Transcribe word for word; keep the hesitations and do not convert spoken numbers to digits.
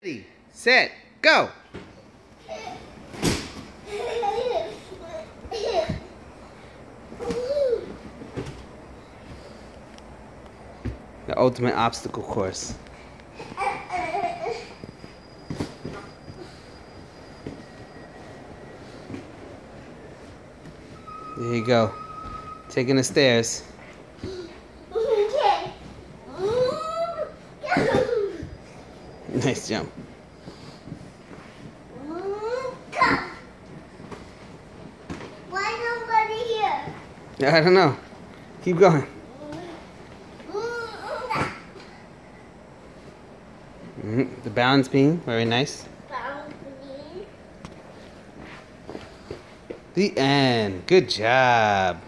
Ready, set, go! The ultimate obstacle course. There you go. Taking the stairs. Nice jump. Why nobody here? I don't know. Keep going. Mm-hmm. The balance beam, very nice. Balance beam. The end. Good job.